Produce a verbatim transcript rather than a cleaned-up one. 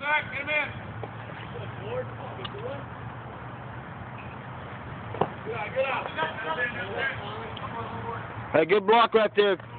back, get him in. Good out, good out. Hey, good block right there.